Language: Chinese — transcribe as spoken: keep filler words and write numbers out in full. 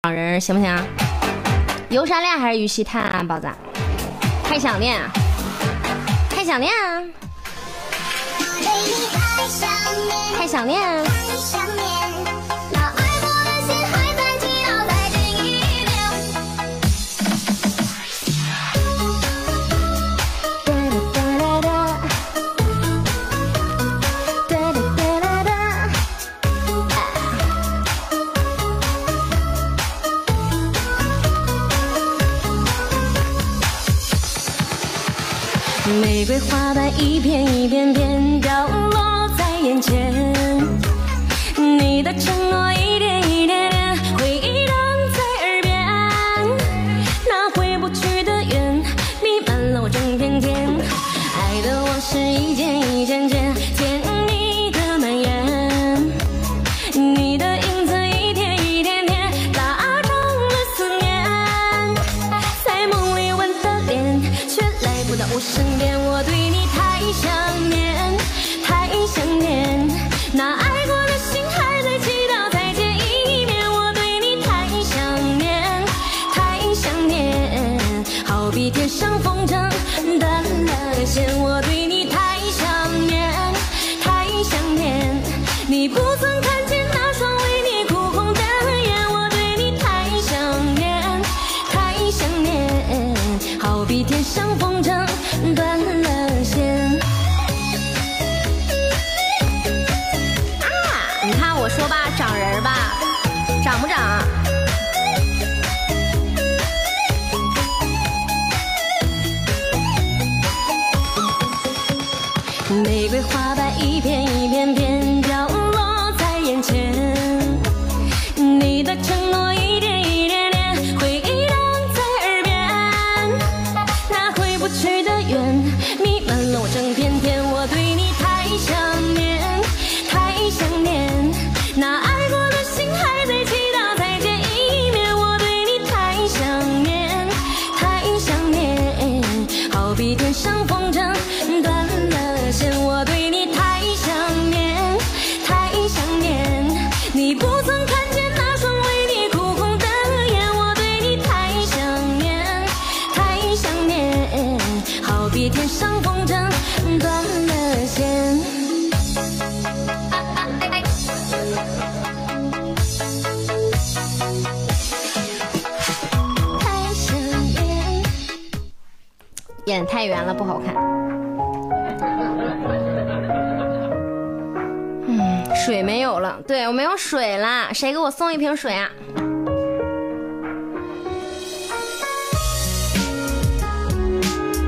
两人行不行？游山恋还是鱼溪滩啊？宝子，太想念啊，太想念啊，太想念啊！玫瑰花瓣一片一片片掉落在眼前，你的承诺一点一点点回荡在耳边，那回不去的缘弥漫了我整片天，爱的往事一件一件件甜蜜的蔓延，你的影子一天一天天拉长了思念，在梦里吻的脸却来不到我身边，我对你太想念，太想念，那爱过的心还在祈祷再见一面，我对你太想念，太想念，好比天上风筝断了线，我对你太想念，太想念，你不曾看见那双为你哭红的眼，我对你太想念，太想念，好比天上风筝断了线。啊，你看我说吧，长人吧，长不长？玫瑰花瓣一片一片片掉落在眼前，你的承诺一点一点点回荡在耳边，那回不去的缘弥漫了我整片天，我对你太想念，太想念，那爱过的心还在祈祷再见一面，我对你太想念，太想念，好比天上风筝断了线，我对你太想念，太想念，你不曾看见那双为你哭红的眼，我对你太想念，太想念，好比天上风筝断了线。太想念，演太圆了不好看。嗯，水没有了，对我没有水了，谁给我送一瓶水啊？